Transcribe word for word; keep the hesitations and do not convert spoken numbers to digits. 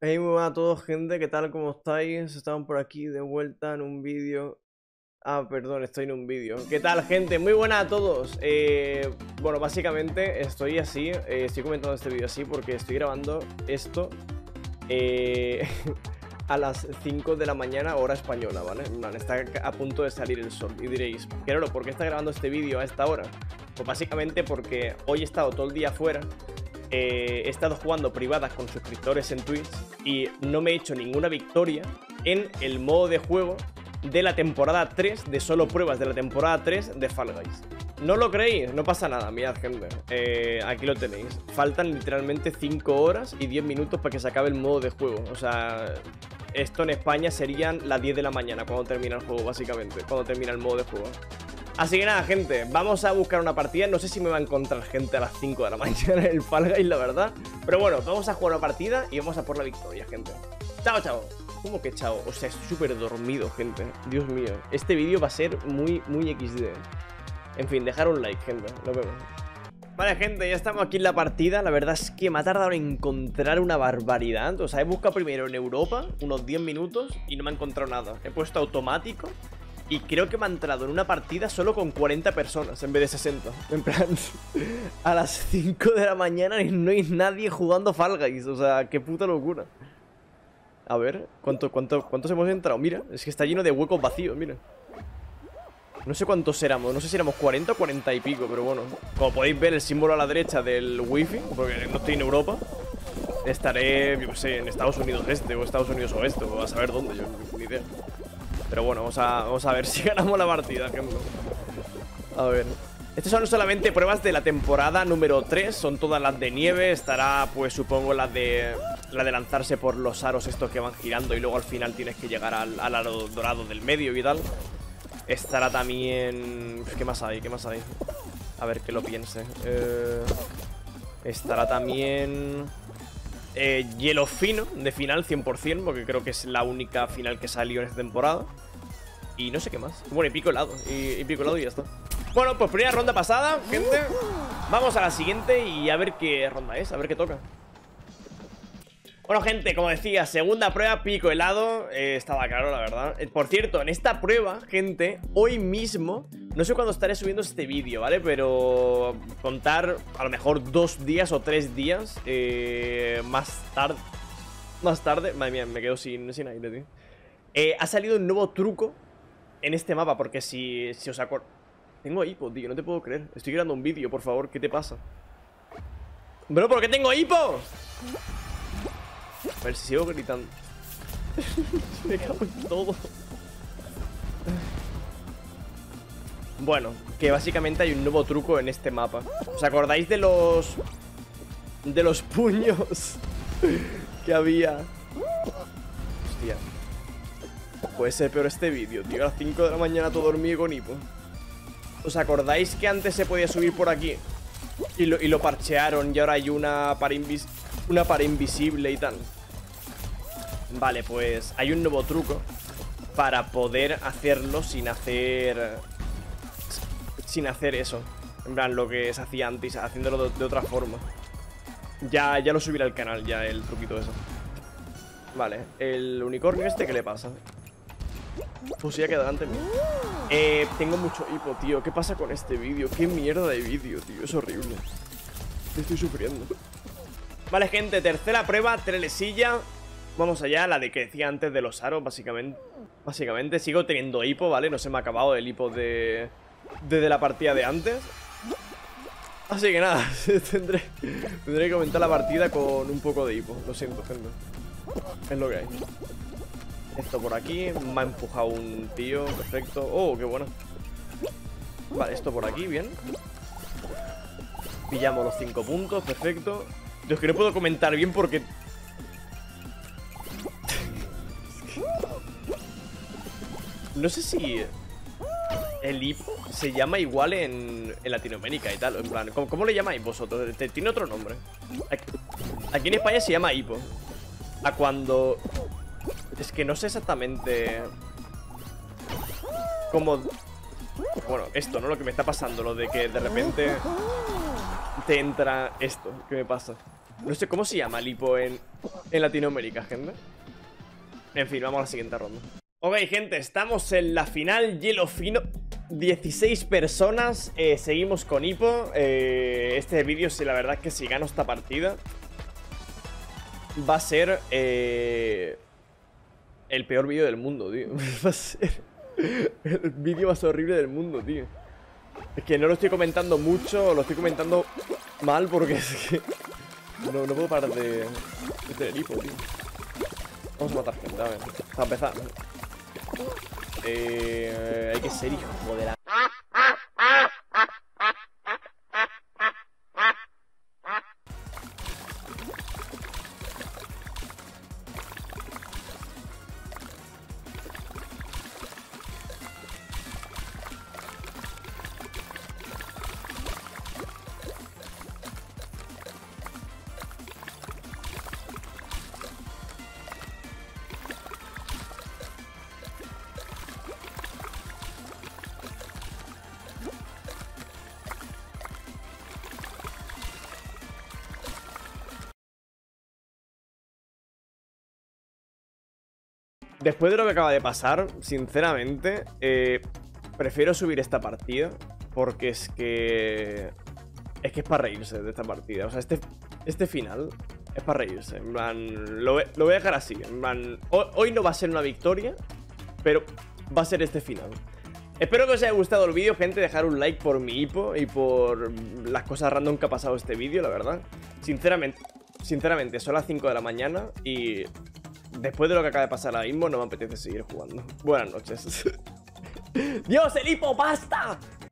Hey, muy buenas a todos, gente, ¿qué tal? ¿Cómo estáis? Estamos por aquí de vuelta en un vídeo. Ah, perdón, estoy en un vídeo. ¿Qué tal, gente? Muy buenas a todos. Eh, bueno, básicamente estoy así, eh, estoy comentando este vídeo así porque estoy grabando esto eh, a las cinco de la mañana, hora española, ¿vale? En plan, está a punto de salir el sol. Y diréis, claro, ¿por qué está grabando este vídeo a esta hora? Pues básicamente porque hoy he estado todo el día fuera. Eh, he estado jugando privadas con suscriptores en Twitch y no me he hecho ninguna victoria en el modo de juego de la temporada tres, de solo pruebas de la temporada tres de Fall Guys. ¿No lo creéis? No pasa nada, mirad, gente. Eh, aquí lo tenéis. Faltan literalmente cinco horas y diez minutos para que se acabe el modo de juego. O sea, esto en España serían las diez de la mañana cuando termina el juego, básicamente. Cuando termina el modo de juego. Así que nada, gente, vamos a buscar una partida. No sé si me va a encontrar gente a las cinco de la mañana en el Fall Guys, la verdad. Pero bueno, vamos a jugar una partida y vamos a por la victoria, gente. Chao, chao. ¿Cómo que chao? O sea, estoy súper dormido, gente. Dios mío. Este vídeo va a ser muy, muy equis de. En fin, dejar un like, gente. Nos vemos. Vale, gente, ya estamos aquí en la partida. La verdad es que me ha tardado en encontrar una barbaridad. O sea, he buscado primero en Europa unos diez minutos y no me he encontrado nada. He puesto automático y creo que me ha entrado en una partida solo con cuarenta personas en vez de sesenta. En plan, a las cinco de la mañana y no hay nadie jugando Fall Guys. O sea, qué puta locura. A ver, ¿cuánto, cuánto, ¿cuántos hemos entrado? Mira, es que está lleno de huecos vacíos, mira. No sé cuántos éramos, no sé si éramos cuarenta o cuarenta y pico, pero bueno. Como podéis ver el símbolo a la derecha del wifi, porque no estoy en Europa, estaré, yo qué sé, en Estados Unidos este o Estados Unidos oeste, o a saber dónde, yo ni idea. Pero bueno, vamos a, vamos a ver si ganamos la partida, ejemplo. A ver. Estas son solamente pruebas de la temporada número tres. Son todas las de nieve. Estará, pues supongo, la de la de lanzarse por los aros estos que van girando y luego al final tienes que llegar al, al aro dorado del medio y tal. Estará también... ¿Qué más hay? ¿Qué más hay? A ver, que lo piense. Eh... Estará también... Eh, hielo fino, de final cien por cien, porque creo que es la única final que salió en esta temporada. Y no sé qué más. Bueno, y pico helado. Y, y pico helado y ya está. Bueno, pues primera ronda pasada, gente. Vamos a la siguiente y a ver qué ronda es, a ver qué toca. Bueno, gente, como decía, segunda prueba, pico helado. eh, Estaba claro, la verdad. eh, Por cierto, en esta prueba, gente, hoy mismo, no sé cuándo estaré subiendo este vídeo, ¿vale? Pero contar a lo mejor dos días o tres días eh, Más tarde Más tarde, madre mía, me quedo sin, sin aire, tío. eh, Ha salido un nuevo truco en este mapa, porque si, si os acordáis... Tengo hipo, tío, no te puedo creer. Estoy grabando un vídeo, por favor, ¿qué te pasa? Bro, ¿por qué tengo hipo? A ver si sigo gritando. Me cago en todo. Bueno, que básicamente hay un nuevo truco en este mapa. ¿Os acordáis de los... de los puños que había? Hostia. Puede ser peor este vídeo, tío. A las cinco de la mañana todo dormido con hipo. ¿Os acordáis que antes se podía subir por aquí? Y lo, y lo parchearon y ahora hay una pared, invis una pared invisible y tal. Vale, pues hay un nuevo truco para poder hacerlo sin hacer... Sin hacer eso. En plan, lo que se hacía antes, haciéndolo de, de otra forma. Ya, ya lo subiré al canal, ya el truquito eso. Vale, el unicornio este, ¿qué le pasa? Pues ya queda delante mío. Eh, tengo mucho hipo, tío. ¿Qué pasa con este vídeo? ¿Qué mierda de vídeo, tío? Es horrible. Estoy sufriendo. Vale, gente, tercera prueba, telesilla. Vamos allá, la de que decía antes de los aros, básicamente. Básicamente, sigo teniendo hipo, ¿vale? No se me ha acabado el hipo de... desde la partida de antes. Así que nada, tendré, tendré que comentar la partida con un poco de hipo. Lo siento, gente. Es lo que hay. Esto por aquí, me ha empujado un tío, perfecto. Oh, qué bueno. Vale, esto por aquí, bien. Pillamos los cinco puntos, perfecto. Yo es que no puedo comentar bien porque... No sé si el hipo se llama igual en, en Latinoamérica y tal. En plan, ¿cómo, cómo le llamáis vosotros? Tiene otro nombre. Aquí, aquí en España se llama hipo. A cuando... Es que no sé exactamente cómo... Bueno, esto, ¿no? Lo que me está pasando, lo de que de repente te entra esto. ¿Qué me pasa? No sé cómo se llama el hipo en, en Latinoamérica, gente. En fin, vamos a la siguiente ronda. Ok, gente, estamos en la final. Hielo fino, dieciséis personas. eh, Seguimos con hipo. eh, Este vídeo, si la verdad es que si gano esta partida, va a ser eh, el peor vídeo del mundo, tío. Va a ser el vídeo más horrible del mundo, tío. Es que no lo estoy comentando mucho, lo estoy comentando mal porque es que no, no puedo parar de, de tener hipo, tío. Vamos a matar gente, a ver. Para empezar. Eh, hay que ser hijo de la... Después de lo que acaba de pasar, sinceramente, eh, prefiero subir esta partida. Porque es que... Es que es para reírse de esta partida. O sea, este, este final es para reírse. En plan, lo, lo voy a dejar así. En plan, hoy, hoy no va a ser una victoria, pero va a ser este final. Espero que os haya gustado el vídeo, gente. Dejar un like por mi hipo y por las cosas random que ha pasado este vídeo, la verdad. Sinceramente, sinceramente, son las cinco de la mañana y... Después de lo que acaba de pasar ahora mismo, no me apetece seguir jugando. Buenas noches. ¡Dios, el hipo, basta!